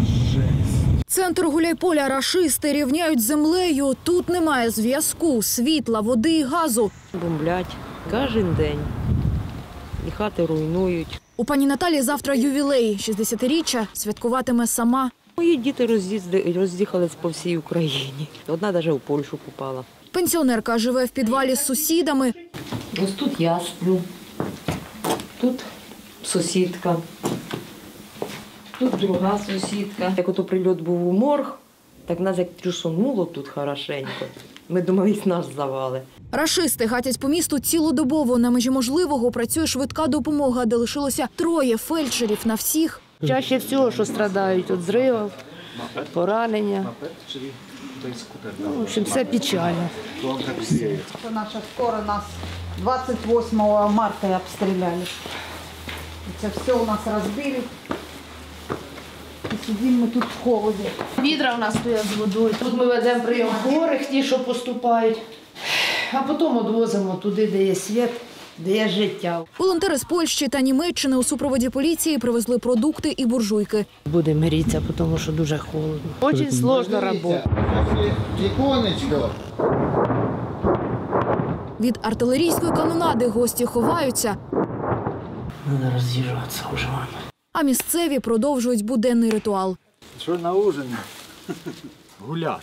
Центр Гуляйполя рашисти рівняють з землею. Тут немає зв'язку, світла, води і газу. Бомблять кожен день. І хати руйнують. У пані Наталі завтра ювілей. 60-річчя святкуватиме сама. Мої діти роз'їхались по всій Україні. Одна навіть у Польщу попала. Пенсіонерка живе в підвалі з сусідами. Ось тут я сплю, тут сусідка, тут друга сусідка. Як ото прильот був у морг, так нас як трюсонуло тут хорошенько. Ми думали, їх нас завали. Рашисти гатять по місту цілодобово. На межі можливого працює швидка допомога, де лишилося 3 фельдшерів на всіх. Чаще всього, що страдають від зривів, поранення. В общем, все печально. Наша скоро нас 28 марта обстреляли. Це все у нас розбили. І сидимо ми тут в холоді. Відра у нас стоять з водою. Тут ми ведемо прийом хворих, ті, що поступають. А потім відвозимо туди, де є світ, де є життя. Волонтери з Польщі та Німеччини у супроводі поліції привезли продукти і буржуйки. Будемо грітися, тому що дуже холодно. Дуже складна робота. Віконечко. Від артилерійської канонади гості ховаються, Треба роз'їжджатися вже. а місцеві продовжують буденний ритуал. Що на ужин? Гуляш.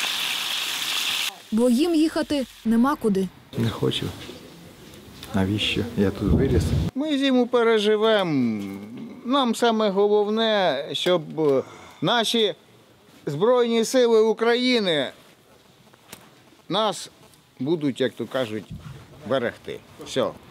Бо їм їхати нема куди. Не хочу. Навіщо? Я тут виріс. Ми зиму переживемо. Нам саме головне, щоб наші Збройні сили України нас будуть, як то кажуть, берегти. Все.